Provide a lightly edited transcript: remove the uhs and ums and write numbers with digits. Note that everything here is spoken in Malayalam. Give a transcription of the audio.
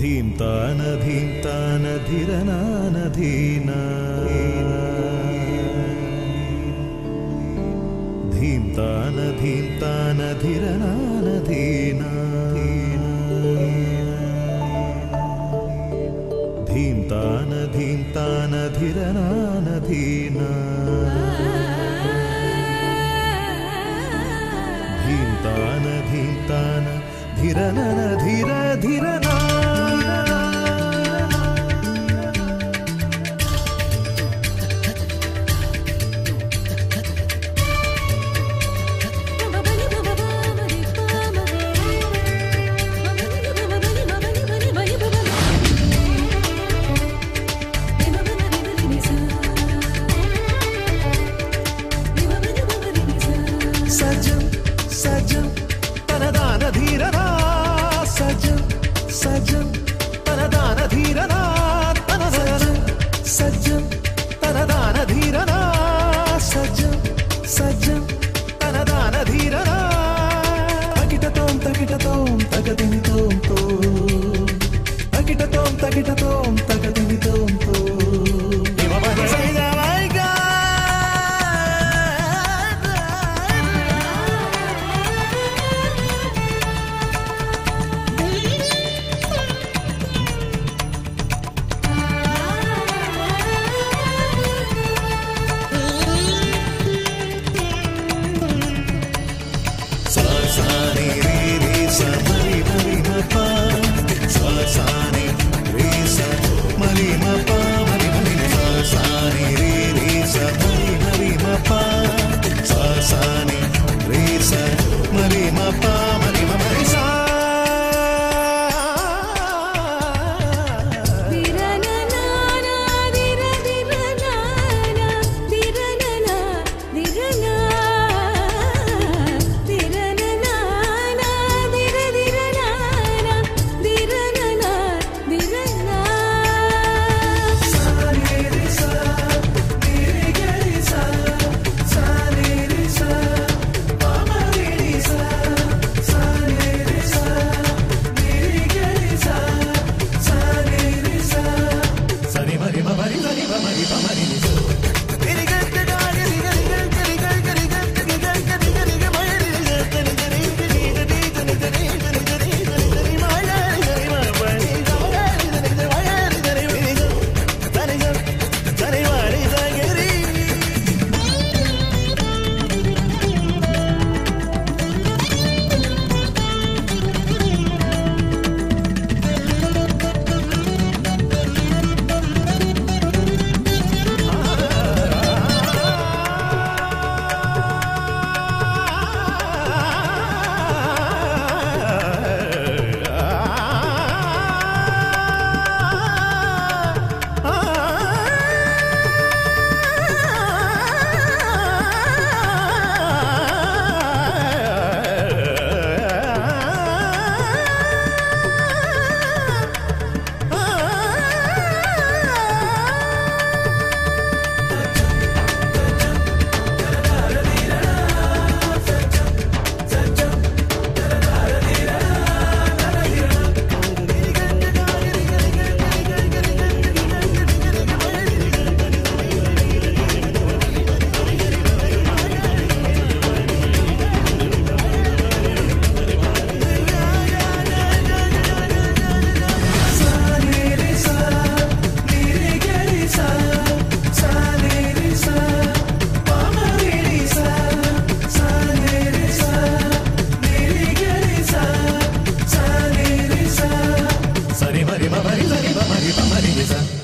ധീംതാന ധീംതാന ധിരനാന ധീന ധീംതാന ധീംതാന ധിരനാന ധീന ധീംതാന ധീംതാന ധിരനാന ധീന ധീംതാന ധീംതാന ധിരനന ധിര ധിരന സജം സജം തനദാന ധീരനാ സജം സജം തനദാന ധീരനാ തനദാനം സജം തനദാന ധീരനാ സജം സജം തനദാന ധീരനാ തകിടതോം തകിടതോം തകദിനി തോം തോ തകിടതോം തകിടതോം തകദിനി തോം തോ Mari, mari, mari, mari, mari, mari, mari,